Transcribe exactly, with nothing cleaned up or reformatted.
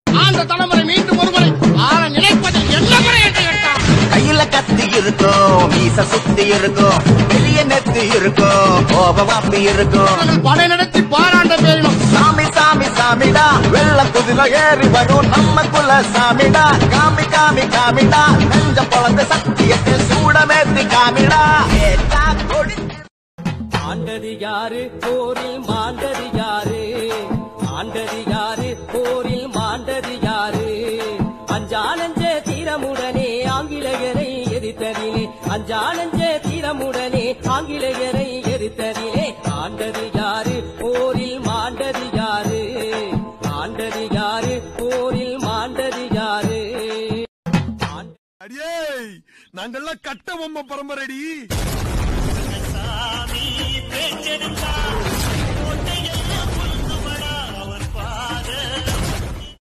அந்த தலைமுறை மீண்டும் ஒருமுறை ஆள நினைப்பதில் என்ன முறை என்று கேட்டான். கையில கத்தி இருக்கும், மீச சுத்தி இருக்கும், வெளிய நெத்தி இருக்கும், கோபம் அப்படி இருக்கும். படை நடத்தி பாராண்ட பேரினும் சாமி சாமி சாமிடா, வெள்ள குதிரை ஏறி வரும் நம்ம குல சாமிடா. காமி காமி காமிடா, நெஞ்ச பொழந்த சத்தியத்தை சூடமேத்தி காமிடா. ஆண்டது யாரு போரில் மாண்டது யாரு, ஆண்டது யாரு போரில் மாண்டது யாரு. அஞ்சானஞ்சே தீரமுடனே ஆங்கிலேயரை எதிர்த்ததிலே, அஞ்சானஞ்சே தீரமுடனே ஆங்கிலேயரை எதிர்த்ததிலே. ஆண்டது யாரு போரில் மாண்டது யாரு, ஆண்டது யாரு போரில் மாண்டது யாரு. அடியே நாங்கெல்லாம் கட்ட பொம்மை பரம்பரடி. சாமி பேச்செடுத்தா